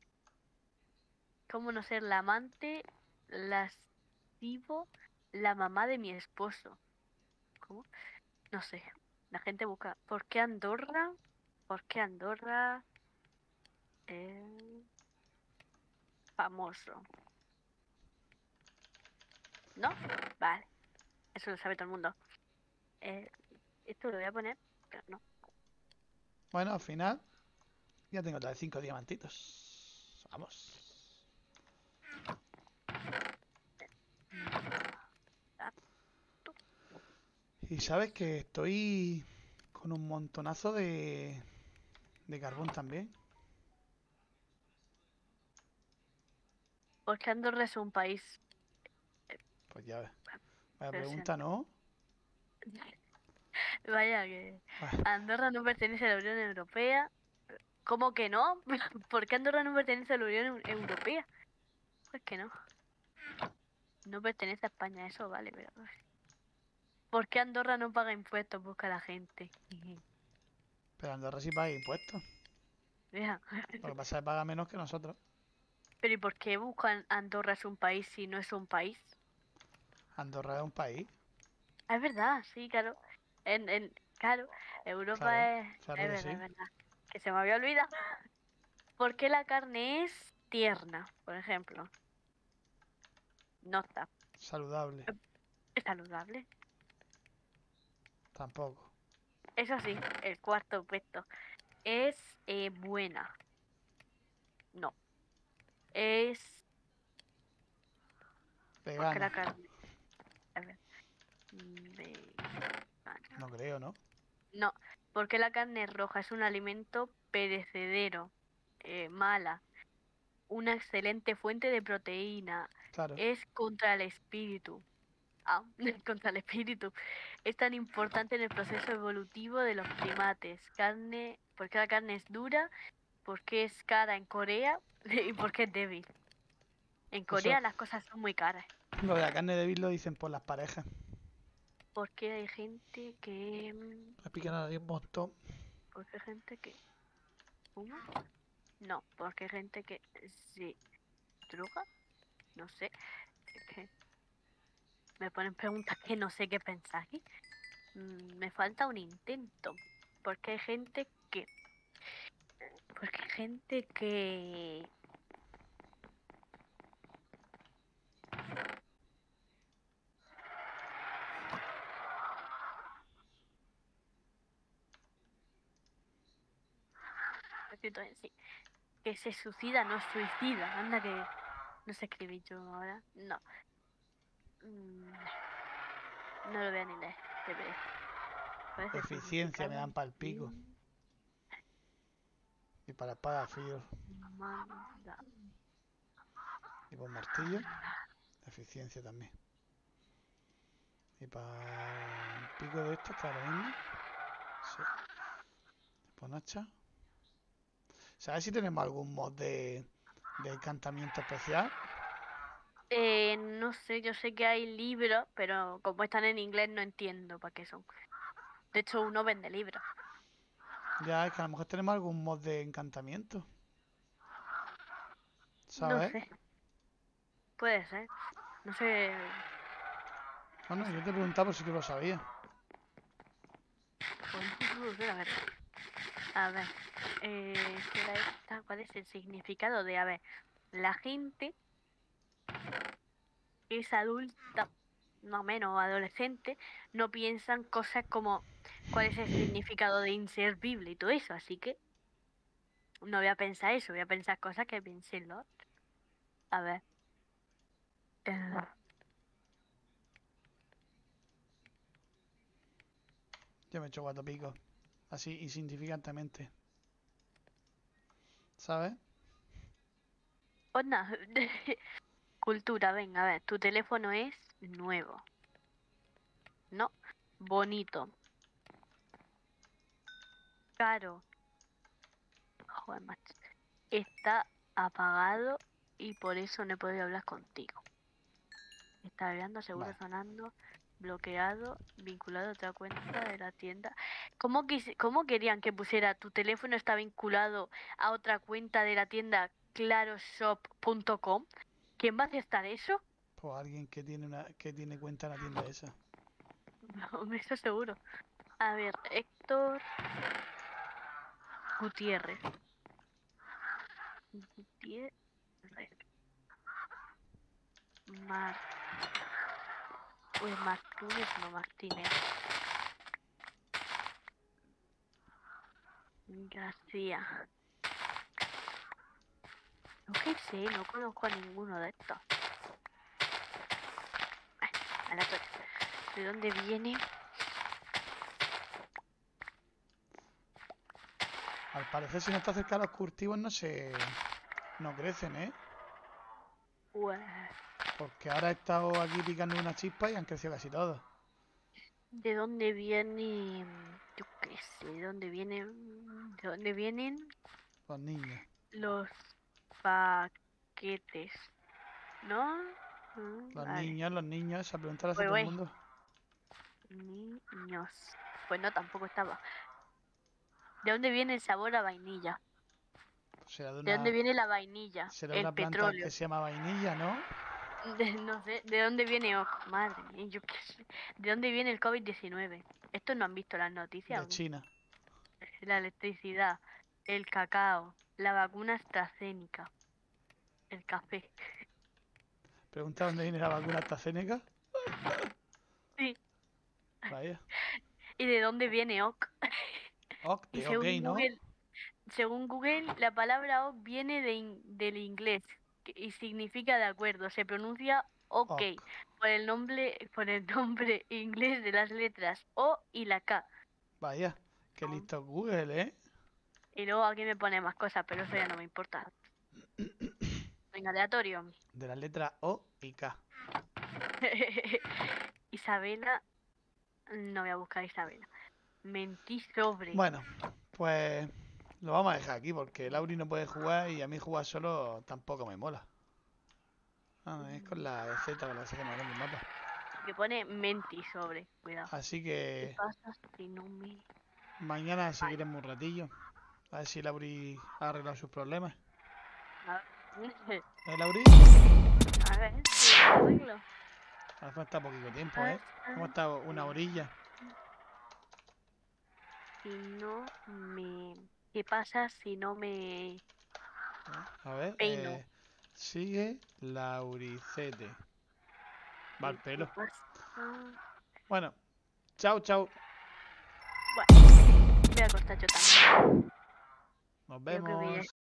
¿Cómo no ser la amante, lascivo, la mamá de mi esposo? ¿Cómo? No sé. La gente busca. ¿Por qué Andorra? ¿Por qué Andorra es famoso? ¿No? Vale. Eso lo sabe todo el mundo. Eh, esto lo voy a poner, pero no. bueno, al final ya tengo otra de cinco diamantitos. Vamos. Ah, Y sabes que estoy con un montonazo de, de carbón también. ¿por qué Andorra es un país? Pues ya ves. Vaya Presente. pregunta, ¿no? Vaya que Ah, Andorra no pertenece a la Unión Europea. ¿Cómo que no? ¿Por qué Andorra no pertenece a la Unión Eu- Europea? Pues que no. No pertenece a España, eso vale, pero... ¿por qué Andorra no paga impuestos? Busca la gente. pero Andorra sí paga impuestos. Mira. Lo que pasa es que paga menos que nosotros. Pero ¿y por qué buscan Andorra es un país si no es un país? Andorra es un país. Ah, es verdad, sí, claro. En, en, claro, Claro, Europa es... claro Es que verdad, es sí. verdad. Que se me había olvidado. ¿Por qué la carne es tierna, por ejemplo? No está. Saludable. Es saludable. Tampoco. Eso sí, el cuarto puesto. Es eh, buena. No. Es... porque la Vegana. carne... A ver. mm, Vegana. No creo, ¿no? No, porque la carne roja es un alimento perecedero, eh, mala, una excelente fuente de proteína, Claro. es contra el espíritu. Ah, contra el espíritu. Es tan importante en el proceso evolutivo de los primates. Carne, porque la carne es dura, porque es cara en Corea y porque es débil. En Eso, Corea las cosas son muy caras. lo de la carne débil lo dicen por las parejas. Porque hay gente que... mm, Me pican a nadie un montón. porque hay gente que fuma. No, porque hay gente que se droga. No sé. Es que me ponen preguntas que no sé qué pensar aquí. Mm, me falta un intento. Porque hay gente que... porque hay gente que... escrito en sí, que se suicida, no suicida. Anda que no sé escribir yo ahora. No. Mm, no lo voy a ni leer. Qué pereza. Parece Eficiencia me significado. dan para el pico. Mm, Y para espada frío. manda. Y por martillo. Eficiencia también. Y para el pico de esto está lo mismo. Sí. Pues hacha. ¿Sabes si tenemos algún mod de, de encantamiento especial? Eh, no sé, yo sé que hay libros, pero como están en inglés no entiendo para qué son. De hecho, uno vende libros. Ya, es que a lo mejor tenemos algún mod de encantamiento. No ¿Sabes? sé. Puede ser. No sé. Bueno, yo te preguntaba por si tú lo sabías. Pues no lo sé, a ver. A ver. Eh, ¿qué era esta? ¿Cuál es el significado de, a ver, la gente es adulta, más o menos adolescente, no piensan cosas como cuál es el significado de inservible y todo eso, así que no voy a pensar eso, voy a pensar cosas que piensen los otros. A ver. eh, Yo me he hecho cuatro picos. Así, insignificantemente. ¿Sabes? Pues nada, cultura, venga, a ver, tu teléfono es nuevo, ¿no? Bonito, caro, joder, macho. Está apagado y por eso no he podido hablar contigo. Está vibrando, seguro Vale. sonando, bloqueado, vinculado a otra cuenta de la tienda. ¿Cómo, quise- cómo querían que pusiera tu teléfono está vinculado a otra cuenta de la tienda claroshop punto com? ¿Quién va a aceptar eso? Pues alguien que tiene una que tiene cuenta en la tienda esa. Hombre, eso seguro. A ver, Héctor Gutiérrez. Gutiérrez. Mar... Uy, Martínez, no Martínez. García. No que sé, no conozco a ninguno de estos. A la torre. ¿De dónde viene? Al parecer, si no está cerca de los cultivos, no se. No crecen, ¿eh? Pues, Porque ahora he estado aquí picando una chispa y han crecido casi todos. ¿de dónde viene? Yo qué sé, ¿de dónde vienen? ¿De dónde vienen Los niños. los paquetes? ¿No? Mm, Los Vale. niños, los niños. Esa pregunta la hace Voy, todo el voy. mundo. Niños. Pues no, tampoco estaba. ¿De dónde viene el sabor a vainilla? Será de ¿De dónde una. viene la vainilla? Será El una planta que petróleo. se llama vainilla, ¿no? De- no sé, ¿de dónde viene? Oh, madre mía, yo qué sé. ¿De dónde viene el COVID diecinueve? Estos no han visto las noticias, De ¿o qué? China. La electricidad, el cacao, la vacuna AstraZeneca, el café. Pregunta dónde viene la vacuna AstraZeneca. Sí. Vaya. ¿Y de dónde viene O C? Ok, Y de ok, según ¿no? Google, según Google, la palabra O C viene de in- del inglés que- y significa de acuerdo. Se pronuncia OK Ok. por el nombre, por el nombre inglés de las letras O y la K. Vaya. Qué listo Google, ¿eh? Y luego aquí me pone más cosas, pero eso ya no me importa. Venga, aleatorio. De las letras O y K. Isabela, no voy a buscar a Isabela. Mentí sobre. Bueno, pues lo vamos a dejar aquí porque Lauri no puede jugar y a mí jugar solo tampoco me mola. Ah, es con la Z con la que se me grande el mapa. Que pone mentí sobre. Cuidado. Así ¿Qué que pasa si no me...? mañana seguiremos un ratillo. A ver si Lauri ha arreglado sus problemas. A ver, ¿Eh, Lauri? a ver, si lo arreglo. Hace falta poquito tiempo, ¿eh? Hemos estado una orilla. Si no me... ¿Qué pasa si no me A ver, peino? eh, sigue Lauricete. Va al ¿Qué pelo. pasa? Bueno, chao, chao. Bueno, voy a cortar yo también. Nos Creo que voy a vemos.